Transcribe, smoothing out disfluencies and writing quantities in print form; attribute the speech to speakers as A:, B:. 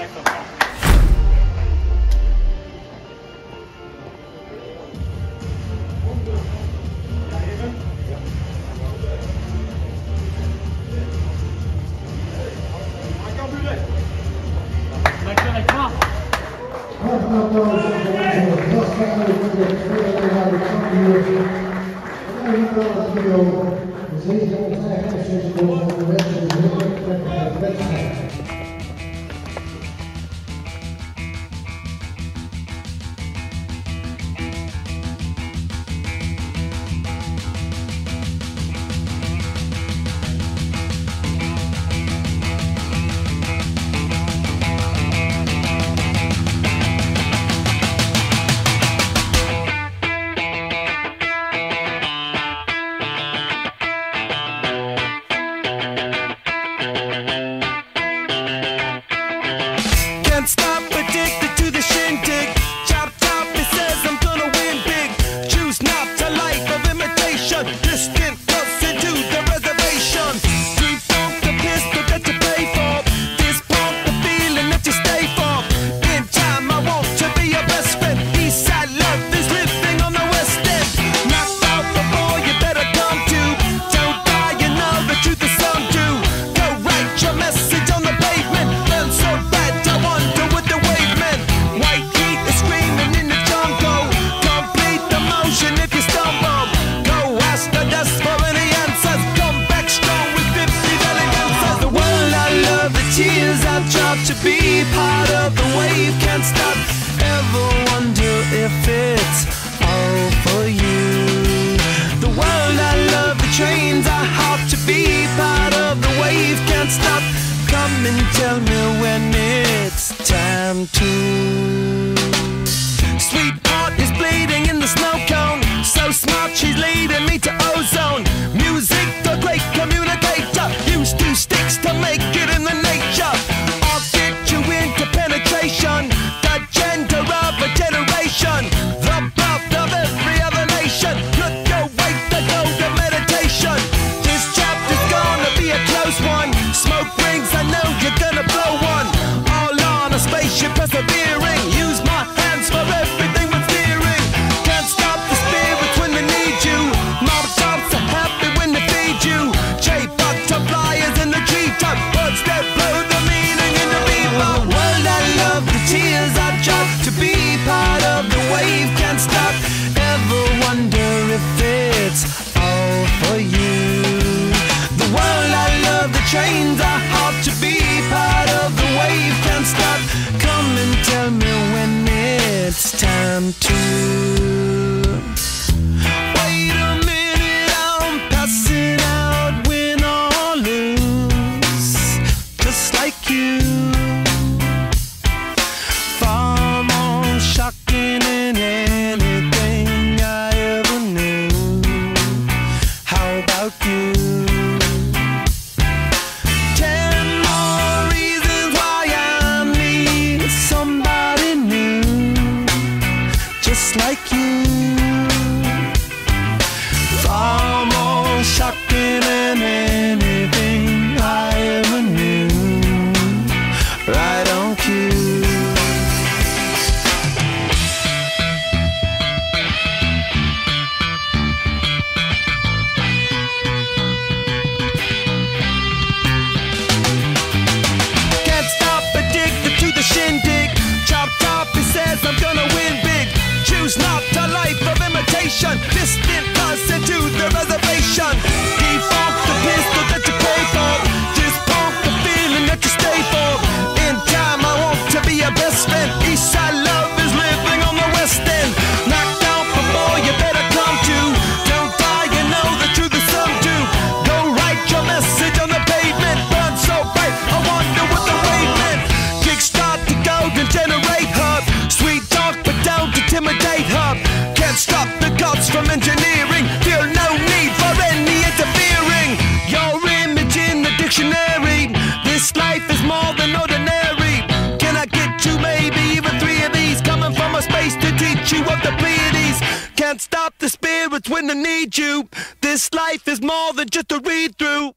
A: to be part of the wave. Can't stop, ever wonder if it's all for you. The world I love, the trains I hop to be part of the wave. Can't stop, come and tell me when it's time to. Sweetheart is bleeding in the snow cone, so smart she's leading me to ozone. Music, the great communicator, used two sticks to make it in the nature. I'll get you into penetration, the gender of a generation, the birth of every other nation. Look your way to go to meditation. This chapter's gonna be a close one. Smoke rings, I know you're gonna blow one. All on a spaceship persevering, use my hands for everything but steering. Can't stop the spirits when they need you. Mob tops are happy when they feed you. Butterflies in the treetop, birds that blow the meaning in the bebop. World I love, the tears I drop to be part of the wave. Can't stop, ever wonder if it's all for you. The world I love, the trains I hop to be part of the wave. Can't stop, come and tell me when it's time to. Wait a minute, I'm passing out, win or lose, just like you. Far more shocking than anything I ever knew. How about you? 10 more reasons why I need somebody new, just like you. Far more shocking than anything I ever knew. Right on cue. Can't stop, addicted to the shindig. Chop top, he says I'm gonna win big. Choose not a life of imitation. Distant person to the reservation. Default the pistol that you pay for. Just pump the feeling that you stay for. In time I want to be your best friend. Eastside love is living on the west end. Knocked out before you better come to. Don't die, you know the truth is some do. Go write your message on the pavement. Burn so bright, I wonder what the wave meant. Kickstart the golden generate hub. Sweet talk but don't intimidate hub. Can't stop the gods from engineering. Feel no need for any interfering. Your image in the dictionary. This life is more than ordinary. Can I get two, maybe even three of these? Coming from a space to teach you of the Pleiades. Can't stop the spirits when they need you. This life is more than just a read through.